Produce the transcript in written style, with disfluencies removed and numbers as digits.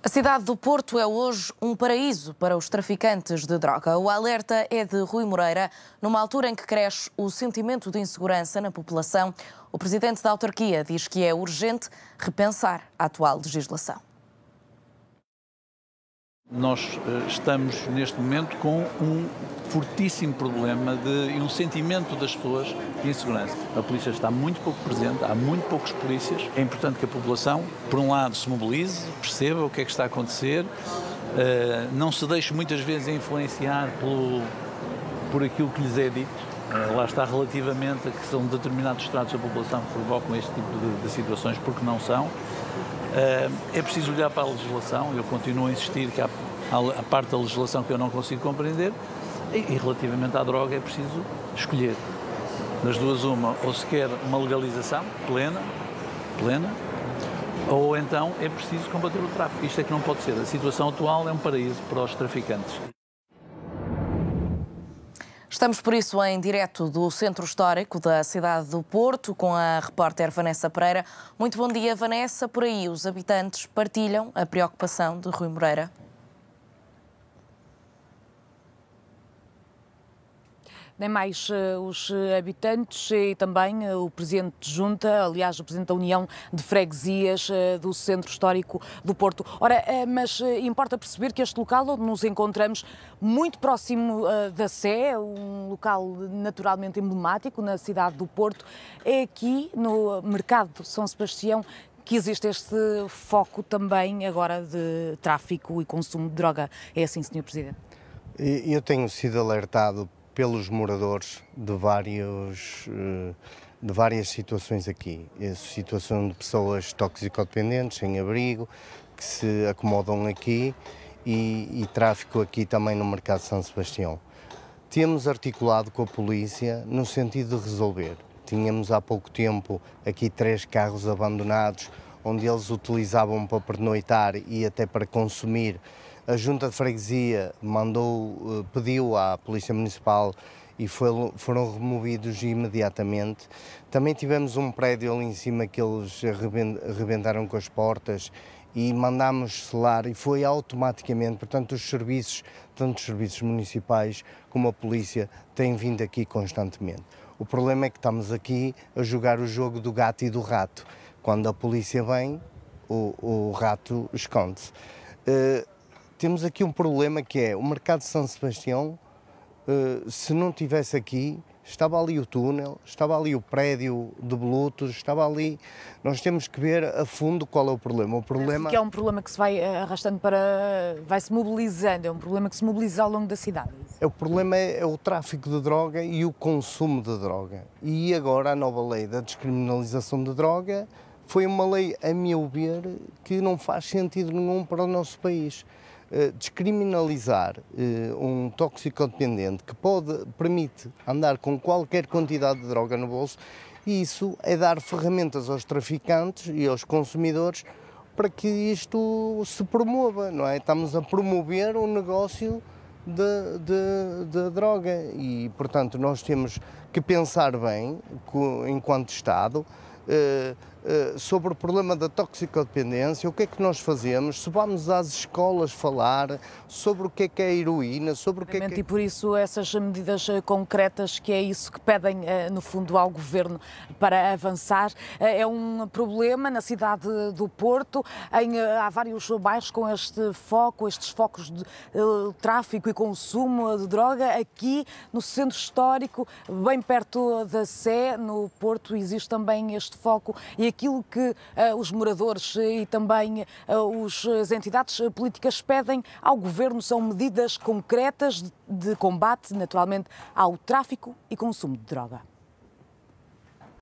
A cidade do Porto é hoje um paraíso para os traficantes de droga. O alerta é de Rui Moreira. Numa altura em que cresce o sentimento de insegurança na população, o presidente da autarquia diz que é urgente repensar a atual legislação. Nós estamos neste momento com um fortíssimo problema e um sentimento das pessoas de insegurança. A polícia está muito pouco presente, há muito poucos polícias. É importante que a população, por um lado, se mobilize, perceba o que é que está a acontecer, não se deixe muitas vezes influenciar por aquilo que lhes é dito. Lá está relativamente a que são determinados estratos da população que provocam este tipo de situações, porque não são. É preciso olhar para a legislação. Eu continuo a insistir que há a parte da legislação que eu não consigo compreender e relativamente à droga é preciso escolher. Das duas uma, ou se quer uma legalização plena, ou então é preciso combater o tráfico. Isto é que não pode ser. A situação atual é um paraíso para os traficantes. Estamos, por isso, em direto do Centro Histórico da cidade do Porto, com a repórter Vanessa Pereira. Muito bom dia, Vanessa. Por aí, os habitantes partilham a preocupação de Rui Moreira? Nem mais os habitantes e também o Presidente de Junta, aliás, o Presidente da União de Freguesias do Centro Histórico do Porto. Ora, mas importa perceber que este local onde nos encontramos, muito próximo da Sé, um local naturalmente emblemático na cidade do Porto, é aqui no Mercado de São Sebastião que existe este foco também agora de tráfico e consumo de droga. É assim, Sr. Presidente? Eu tenho sido alertado pelos moradores de várias situações aqui. Situação de pessoas toxicodependentes, sem abrigo, que se acomodam aqui e tráfico aqui também no Mercado de São Sebastião. Temos articulado com a polícia no sentido de resolver. Tínhamos há pouco tempo aqui 3 carros abandonados, onde eles utilizavam para pernoitar e até para consumir. A Junta de Freguesia pediu à Polícia Municipal e foram removidos imediatamente. Também tivemos um prédio ali em cima que eles arrebentaram com as portas e mandámos selar e foi automaticamente, portanto os serviços, tanto os serviços municipais como a polícia, têm vindo aqui constantemente. O problema é que estamos aqui a jogar o jogo do gato e do rato. Quando a polícia vem, o rato esconde-se. Temos aqui um problema que é o Mercado de São Sebastião, se não tivesse aqui, estava ali o túnel, estava ali o prédio de Bluetooth, estava ali. Nós temos que ver a fundo qual é o problema. O problema que é um problema que se vai arrastando vai-se mobilizando, é um problema que se mobiliza ao longo da cidade. O problema é o tráfico de droga e o consumo de droga. E agora a nova lei da descriminalização de droga foi uma lei, a meu ver, que não faz sentido nenhum para o nosso país. Descriminalizar um toxicodependente que permite andar com qualquer quantidade de droga no bolso, e isso é dar ferramentas aos traficantes e aos consumidores para que isto se promova, não é? Estamos a promover o negócio de droga e, portanto, nós temos que pensar bem, enquanto Estado, sobre o problema da toxicodependência, o que é que nós fazemos, se vamos às escolas falar sobre o que é a heroína, sobre o que é que... E por isso essas medidas concretas, que é isso que pedem, no fundo, ao Governo para avançar. É um problema na cidade do Porto, há vários bairros com estes focos de tráfico e consumo de droga. Aqui no Centro Histórico, bem perto da Sé, no Porto, existe também este foco e aquilo que os moradores e também as entidades políticas pedem ao Governo são medidas concretas de combate, naturalmente, ao tráfico e consumo de droga.